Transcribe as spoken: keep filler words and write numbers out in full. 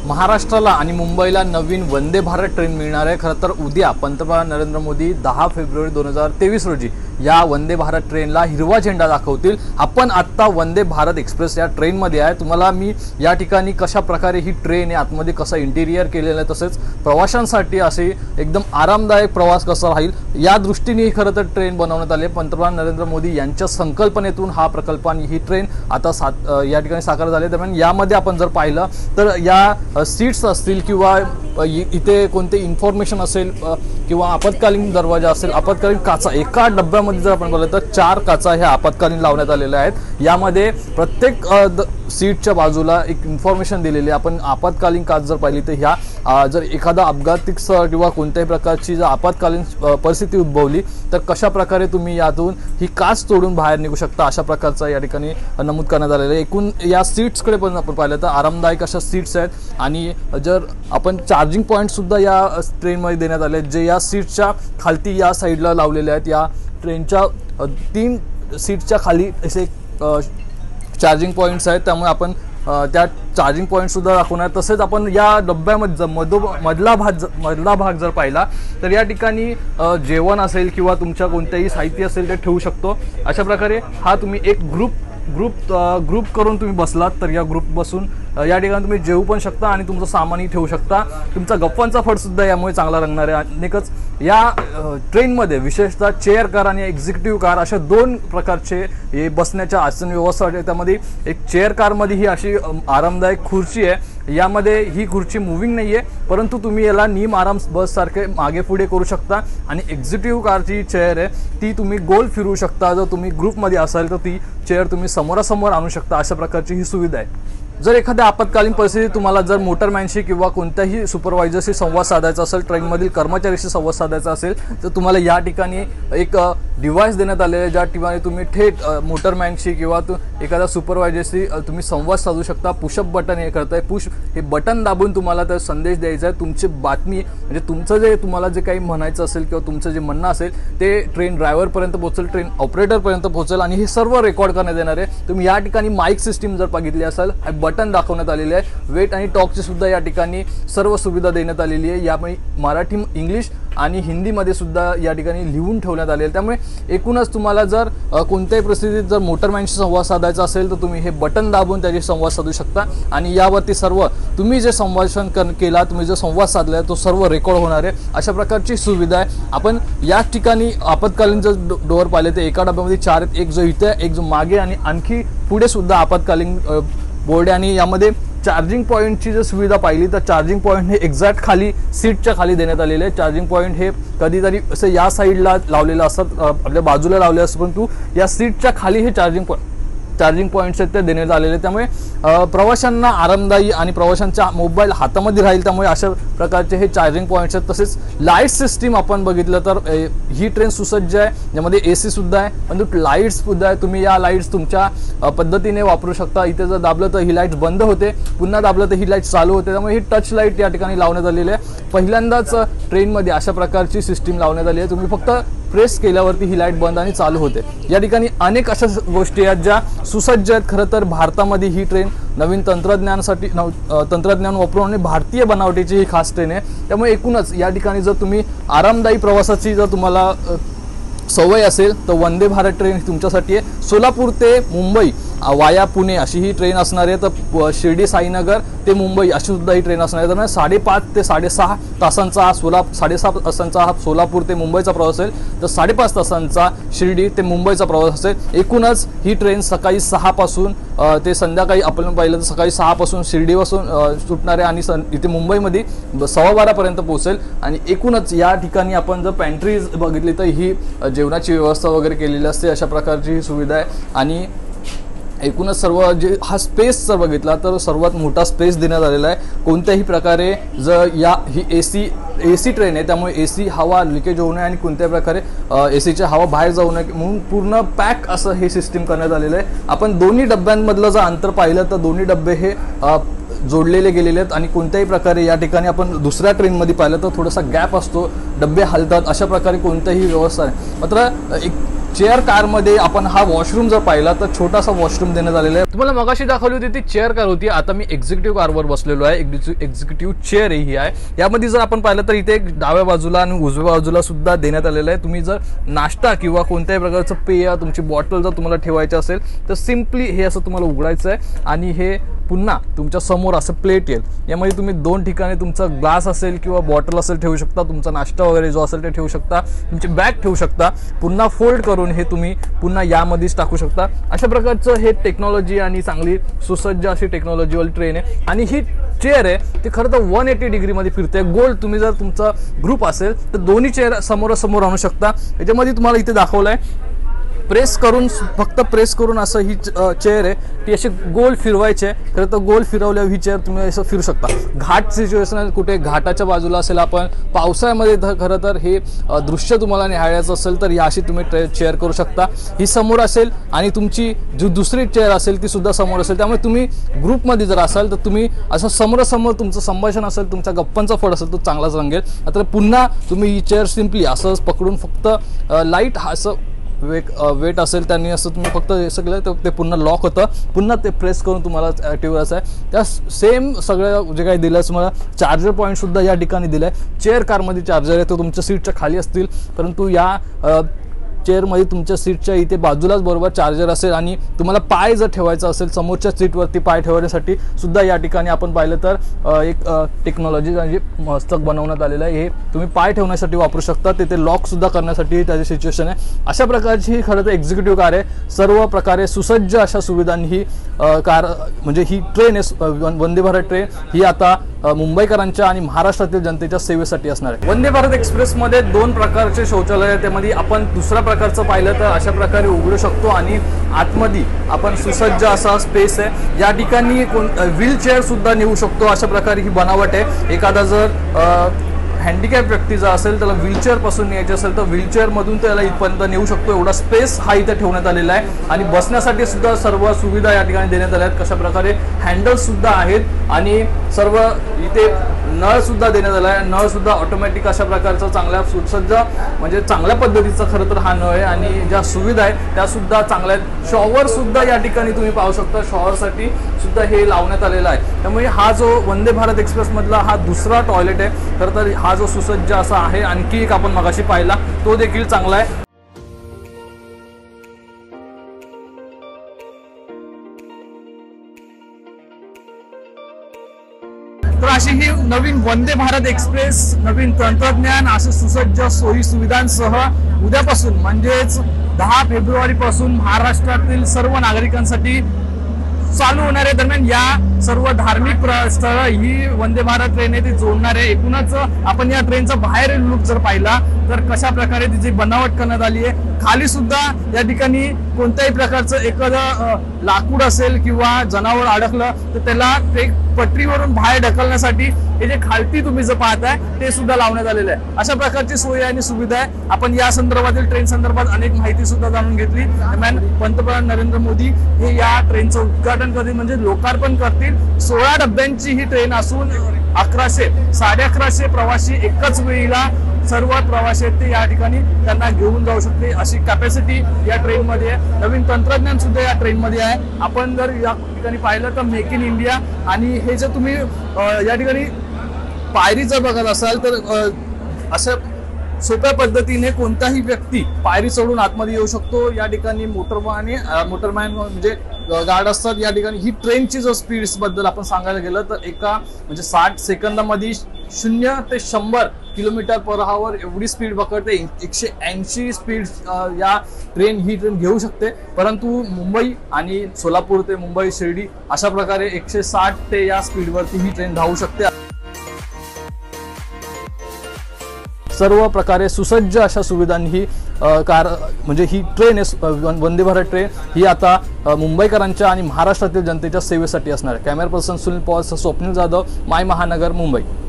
महाराष्ट्राला आणि मुंबईला नवीन वंदे भारत ट्रेन मिळणार आहे। खरं तर उद्या पंतप्रधान नरेंद्र मोदी दहा फेब्रुवारी दोन हजार तेवीस रोजी या वंदे भारत ट्रेनला हिरवा झेंडा दाखवतील। आपण आता वंदे भारत एक्सप्रेस या ट्रेनमध्ये आहे। तुम्हाला मी या ठिकाणी कशा प्रकारे ही ट्रेन आहे, आतमध्ये कसं इंटिरियर केलेलं आहे, तसेच प्रवाशांसाठी असे एकदम आरामदायक प्रवास कसा राहील या दृष्टीने खरं तर ट्रेन बनवण्यात आली आहे। पंतप्रधान नरेंद्र मोदी यांच्या संकल्पनेतून हा प्रकल्प आणि ही ट्रेन आता सात या ठिकाणी साकार झाली। दरम्यान यामध्ये आपण जर पाहिलं तर या सीट्स असतील किंवा इथे कोणते इन्फॉर्मेशन असेल किंवा आपत्कालीन दरवाजा असेल, आपत्कालीन काचा, एका डब्यामध्ये जर आपण पाहिलं तर चार काचा ह्या आपत्कालीन लावण्यात आलेल्या आहेत। यामध्ये प्रत्येक सीटच्या बाजूला एक इन्फॉर्मेशन दिलेली आहे। आपण आपत्कालीन काच जर पाहिली तर ह्या जर एखादा अपघातिक किंवा कोणत्याही प्रकारची जर आपत्कालीन परिस्थिती उद्भवली तर कशा प्रकारे तुम्ही यातून ही काच तोडून बाहेर निघू शकता, अशा प्रकारचा या ठिकाणी नमूद करण्यात आलेलं आहे। एकूण या सीट्सकडे पण आपण पाहिलं तर आरामदायक अशा सीट्स आहेत आणि जर आपण चार्जिंग पॉईंट सुद्धा या ट्रेनमध्ये देण्यात आले आहेत, जे या सीट्सच्या खालती या साईडला लावलेले आहेत। या ट्रेनच्या तीन सीट्सच्या खाली असे चार्जिंग पॉईंट्स आहेत, त्यामुळे आपण त्या चार्जिंग पॉईंट सुद्धा दाखवणार। तसेच आपण या डब्यामध्ये मधो मधला भाग मधला भाग जर पाहिला तर या ठिकाणी जेवण असेल किंवा तुमच्या कोणतेही साहित्य असेल ते ठेवू शकतो। अशा प्रकारे हा तुम्ही एक ग्रुप ग्रुप ग्रुप करून तुम्ही बसलात तर या ग्रुप बसून या ठिकाणी तुम्ही जेवू पण शकता आणि तुमचं सामानही ठेवू शकता। तुमचा गप्पांचा फड सुद्धा यामुळे चांगला रंगणार आहे। अनेकच या ट्रेनमध्ये विशेषतः चेअर कार आणि एक्झिक्युटिव्ह कार अशा दोन प्रकारचे हे बसण्याच्या आसन व्यवस्था आहे। त्यामध्ये एक चेअर कारमध्ये ही अशी आरामदायक खुर्ची आहे। यामध्ये ही खुर्ची मूव्हिंग नाही आहे, परंतु तुम्ही याला निम आराम बस सारखे मागे पुढे करू शकता। आणि एक्झिक्युटिव्ह कारची चेअर आहे ती तुम्ही गोल फिरवू शकता। जर तुम्ही ग्रुपमध्ये असाल तर ती चेअर तुम्ही समोरासमोर आणू शकता, अशा प्रकारची ही सुविधा आहे। जर एखाद्या आपत्कालीन परिस्थितीत तुम्हाला जर मोटरमॅनशी किंवा कोणत्याही सुपरवायझरशी संवाद साधायचा असेल, ट्रेनमधील कर्मचाऱ्याशी संवाद साधायचा असेल तर तुम्हाला या ठिकाणी एक डिव्हाइस देण्यात आलेले आहे, ज्या ठिकाणी तुम्ही थेट मोटरमॅनशी किंवा एखाद्या सुपरवायझरशी तुम्ही संवाद साधू शकता। पुशअप बटन हे करताय, पुश हे बटन दाबून तुम्हाला तर संदेश द्यायचा आहे। तुमची बातमी म्हणजे तुमचं जे तुम्हाला जे काही म्हणायचं असेल किंवा तुमचं जे म्हणणं असेल ते ट्रेन ड्रायव्हरपर्यंत पोहोचेल, ट्रेन ऑपरेटरपर्यंत पोहोचेल आणि हे सर्व रेकॉर्ड करण्यात येणार आहे। तुम्ही या ठिकाणी माईक सिस्टीम जर बघितली असेल, बटन दाखवण्यात आलेले आहे। वेट आणि टॉकची सुद्धा या ठिकाणी सर्व सुविधा देण्यात आलेली आहे। यामुळे मराठी, इंग्लिश आणि हिंदीमध्ये सुद्धा या ठिकाणी लिहून ठेवण्यात आलेले आहे। त्यामुळे एकूणच तुम्हाला जर कोणत्याही परिस्थितीत जर मोटरमॅनशी संवाद साधायचा असेल तर तुम्ही हे बटन दाबून त्याची संवाद साधू शकता आणि यावरती सर्व तुम्ही जे संभाषण केला, तुम्ही जो संवाद साधला तो सर्व रेकॉर्ड होणार आहे, अशा प्रकारची सुविधा आहे। आपण या ठिकाणी आपत्कालीन जर डोअर पाहिले तर एका डब्यामध्ये चार आहेत, एक जो इथे, एक जो मागे आणि आणखी पुढे सुद्धा आपत्कालीन बोर्ड। आणि यामध्ये चार्जिंग पॉईंटची जर सुविधा पाहिली तर चार्जिंग पॉईंट हे एक्झॅक्ट खाली सीटच्या खाली देण्यात आलेले आहे। चार्जिंग पॉईंट हे कधीतरी असं या साईडला लावलेलं असतात, आपल्या बाजूला लावले असतात, परंतु या सीटच्या खाली हे चार्जिंग पॉईंट चार्जिंग पॉईंट्स आहेत ते देण्यात आलेले। त्यामुळे प्रवाशांना आरामदायी आणि प्रवाशांच्या मोबाईल हातामध्ये राहील, त्यामुळे अशा प्रकारचे हे चार्जिंग पॉईंट्स आहेत। तसेच लाईट सिस्टीम आपण बघितलं तर ही ट्रेन सुसज्ज आहे, ज्यामध्ये ए सी सुद्धा आहे, परंतु लाईट्स सुद्धा आहे। तुम्ही या लाईट्स तुमच्या पद्धतीने वापरू शकता। इथे जर दाबलं तर ही लाईट्स बंद होते, पुन्हा दाबलं तर ही लाईट चालू होते। त्यामुळे ही टच लाईट या ठिकाणी लावण्यात आलेली आहे। पहिल्यांदाच ट्रेनमध्ये अशा प्रकारची सिस्टीम लावण्यात आली आहे। तुम्ही फक्त प्रेस केल्यावरती ही लाईट बंद आणि चालू होते। या ठिकाणी अनेक अशा गोष्टी आहेत ज्या सुसज्ज आहेत। खरं तर भारतामध्ये ही ट्रेन नवीन तंत्रज्ञानासाठी तंत्रज्ञान वापरून आणि भारतीय बनावटीची ही खास ट्रेन आहे। त्यामुळे एकूणच या ठिकाणी जर तुम्ही आरामदायी प्रवासाची जर तुम्हाला सवय असेल तर वंदे भारत ट्रेन तुमच्यासाठी आहे। सोलापूर ते मुंबई वाया पुणे अशी ही ट्रेन असणार आहे, तर शिर्डी साईनगर ते मुंबई अशी सुद्धा ही ट्रेन असणार आहे। त्यामुळे साडेपाच ते साडेसहा तासांचा हा सोला साडेसहा तासांचा हा सोलापूर ते मुंबईचा प्रवास असेल, तर साडेपाच तासांचा शिर्डी ते मुंबईचा प्रवास असेल। एकूणच ही ट्रेन सकाळी सहापासून ते संध्याकाळी आपण पाहिलं तर सकाळी सहापासून शिर्डीपासून सुटणार आहे आणि इथे मुंबईमध्ये सव्वा बारापर्यंत पोहोचेल। आणि एकूणच या ठिकाणी आपण जर पॅन्ट्री बघितली तर ही जेवणाची व्यवस्था वगैरे केलेली असते, अशा प्रकारची ही सुविधा आहे। आणि एकूणच सर्व जे हा स्पेस जर बघितला तर सर्वात मोठा स्पेस देण्यात आलेला आहे। कोणत्याही प्रकारे जर या ही A C A C train आहे, त्यामुळे ए सी हवा लिकेज होऊ नये आणि कोणत्याही प्रकारे ए सीची हवा बाहेर जाऊ नये म्हणून पूर्ण पॅक असं हे सिस्टीम करण्यात आलेलं आहे। आपण दोन्ही डब्यांमधलं जर अंतर पाहिलं तर दोन्ही डबे हे जोडलेले गेलेले आहेत आणि कोणत्याही प्रकारे या ठिकाणी आपण दुसऱ्या ट्रेनमध्ये पाहिलं तर थोडासा गॅप असतो, डबे हलतात, अशा प्रकारे कोणत्याही व्यवस्था नाही। मात्र एक चेअर कारमध्ये आपण हा वॉशरूम जर पाहिला तर छोटासा वॉशरूम देण्यात आलेला आहे। तुम्हाला मगाशी दाखवली होती ती चेअर कार होती, आता मी एक्झिक्युटिव्ह कारवर बसलेलो आहे। एक्झिक्युटिव्ह चेअर ही आहे। यामध्ये जर आपण पाहिलं तर इथे एक डाव्या बाजूला आणि उजव्या बाजूला सुद्धा देण्यात आलेलं आहे। तुम्ही जर नाश्ता किंवा कोणत्याही प्रकारचं पेय, तुमची बॉटल जर तुम्हाला ठेवायची असेल तर सिम्पली हे असं तुम्हाला उघडायचं आहे आणि हे पुन्हा तुमच्या समोर असं प्लेट येईल। यामध्ये तुम्ही दोन ठिकाणी तुमचा ग्लास असेल किंवा बॉटल असेल ठेवू शकता, तुमचा नाश्ता वगैरे जो असेल ते ठेवू शकता, तुमची बॅग ठेवू शकता। पुन्हा फोल्ड करून हे तुम्ही पुन्हा यामध्येच टाकू शकता। अशा प्रकारचं हे टेक्नॉलॉजी आणि चांगली सुसज्ज अशी टेक्नॉलॉजीवाली ट्रेन आहे। आणि ही चेअर आहे ती खरं तर वन एटी डिग्रीमध्ये फिरते गोल। तुम्ही जर तुमचा ग्रुप असेल तर दोन्ही चेअर समोरासमोर आणू शकता। याच्यामध्ये तुम्हाला इथे दाखवलं आहे प्रेस करून, फक्त प्रेस करून असं ही चेअर आहे ती अशी गोल फिरवायची आहे। खरं तर गोल फिरवल्यावर ही चेअर तुम्ही असं फिरू शकता। घाट सिच्युएशन कुठे घाटाच्या बाजूला असेल, आपण पावसाळ्यामध्ये खरं तर हे दृश्य तुम्हाला निहाळायचं असेल तर याशी तुम्ही चेअर करू शकता। ही समोर असेल आणि तुमची जी दुसरी चेअर असेल ती सुद्धा समोर असेल। त्यामुळे तुम्ही ग्रुपमध्ये जर असाल तर तुम्ही असं समोरासमोर तुमचं संभाषण असेल, तुमचा गप्पांचा फळ असेल तो चांगलाच रंगेल। आता पुन्हा तुम्ही ही चेअर सिम्पली असंच पकडून फक्त लाईट असं वेट वेट असेल त्यांनी असं तुम्ही फक्त असं केलं तर ते पुन्हा लॉक होतं। पुन्हा ते प्रेस करून तुम्हाला ॲक्टिव्ह करायचं आहे। त्या सेम सगळं जे काही दिलं तुम्हाला चार्जर पॉईंट सुद्धा या ठिकाणी दिलं आहे। चेअर कारमध्ये चार्जर आहे तो तुमच्या सीटच्या खाली असतील, परंतु या चेअरमध्ये तुमच्या सीटच्या इथे बाजूलाच बरोबर चार्जर असेल। आणि तुम्हाला पाय जर ठेवायचा असेल समोरच्या सीटवरती पाय ठेवण्यासाठी सुद्धा या ठिकाणी आपण पाहिलं तर एक टेक्नॉलॉजी म्हणजे मस्तक बनवण्यात आलेलं आहे। हे तुम्ही पाय ठेवण्यासाठी वापरू शकता, तिथे लॉक सुद्धा करण्यासाठी त्याची सिच्युएशन आहे। अशा प्रकारची ही खरं तर एक्झिक्युटिव्ह कार आहे। सर्व प्रकारे सुसज्ज अशा सुविधांनी ही कार म्हणजे ही ट्रेन आहे वंदे भारत ट्रेन ही आता मुंबईकरांच्या आणि महाराष्ट्रातील जनतेच्या सेवेसाठी असणार आहे। वंदे भारत एक्सप्रेसमध्ये दोन प्रकारचे शौचालय आहेत। त्यामध्ये आपण दुसरा प्रकारचं पाहिलं तर अशा प्रकारे उघडू शकतो आणि आतमध्ये आपण सुसज्ज असा स्पेस आहे। या ठिकाणी कोण व्हीलचेअर सुद्धा नेऊ शकतो, अशा प्रकारे ही बनावट आहे। एखादा जर हँडिकॅप व्यक्तीचा असेल त्याला व्हीलचेअर पासून न्यायचे असेल तर व्हीलचेअर मधून त्याला इथपर्यंत नेऊ शकतो, एवढा स्पेस हा इथे ठेवण्यात आलेला आहे। आणि बसण्यासाठी सुद्धा सर्व सुविधा या ठिकाणी देण्यात आल्या आहेत। कशा प्रकारे हँडल्स सुद्धा आहेत आणि सर्व इथे नळ सुद्धा देण्यात आला आहे। नळ सुद्धा ऑटोमॅटिक अशा प्रकारचा चांगल्या सुसज्ज म्हणजे चांगल्या पद्धतीचा खरं तर हा नळ आहे आणि ज्या सुविधा आहेत त्या सुद्धा चांगल्या आहेत। शॉवर सुद्धा या ठिकाणी तुम्ही पाहू शकता, शॉवरसाठी सुद्धा हे लावण्यात आलेला आहे। त्यामुळे हा जो वंदे भारत एक्सप्रेस मधला हा दुसरा टॉयलेट आहे खरं तर हा जो सुसज्ज असा आहे। आणखी एक आपण मगाशी पाहिला तो देखील चांगला आहे। तर अशी ही नवीन वंदे भारत एक्सप्रेस नवीन तंत्रज्ञान असे सुसज्ज सोयी सुविधांसह उद्यापासून म्हणजेच दहा फेब्रुवारी पासून महाराष्ट्रातील सर्व नागरिकांसाठी चालू होणाऱ्या दरम्यान या सर्व धार्मिक स्थळ ही वंदे भारत ट्रेन आहे ती जोडणार आहे। एकूणच आपण या ट्रेनचा बाहेरील लुक जर पाहिला तर कशा प्रकारे तिची बनावट करण्यात आली आहे। खाली सुद्धा या ठिकाणी कोणत्याही प्रकारचं एखादं लाकूड असेल किंवा जनावर अडकलं तर त्याला ते पटरीवरून बाहेर ढकलण्यासाठी हे जे खालती तुम्ही जर पाहताय ते सुद्धा लावण्यात आलेलं आहे। अशा प्रकारची सोय आणि सुविधा आहे। आपण या संदर्भातील ट्रेन संदर्भात अनेक माहिती सुद्धा जाणून घेतली। दरम्यान पंतप्रधान नरेंद्र मोदी हे या ट्रेनचं उद्घाटन करतील म्हणजे लोकार्पण करतील। सोळा डब्यांची ही ट्रेन असून अकराशे साडे अकराशे प्रवासी एकाच वेळेला सर्व प्रवासी आहेत ते या ठिकाणी त्यांना घेऊन जाऊ शकते अशी कॅपॅसिटी या ट्रेन मध्ये आहे। नवीन तंत्रज्ञान सुद्धा या ट्रेन मध्ये आहे। आपण जर या ठिकाणी पाहिलं तर मेक इन इंडिया आणि हे जर तुम्ही या ठिकाणी पायरी जर बघत असाल तर असं सोप्या पद्धतीने कोणताही व्यक्ती पायरी चढून आतमध्ये येऊ शकतो। या ठिकाणी मोटरमॅन मोटरमॅन म्हणजे गार्ड असतात। या ठिकाणी ही ट्रेनची जर स्पीड्स बद्दल आपण सांगायला गेलं तर एका म्हणजे साठ सेकंदामध्ये शून्य ते शंभर किलोमीटर पर आवर एवढी स्पीड पकडते। एकशे ऐंशी स्पीड या ट्रेन ही ट्रेन घेऊ शकते, परंतु मुंबई आणि सोलापूर ते मुंबई शिर्डी अशा प्रकारे एकशे साठ ते या स्पीडवरती ही ट्रेन धावू शकते। सर्व प्रकारे सुसज्ज अशा सुविधांनी ही कार म्हणजे ही ट्रेन आहे वंदे भारत ट्रेन ही आता मुंबईकरांच्या आणि महाराष्ट्रातील जनतेच्या सेवेसाठी असणार आहे। Camera person Sunil Paul, Swapnil Jadhav, my Mahanagar, Mumbai.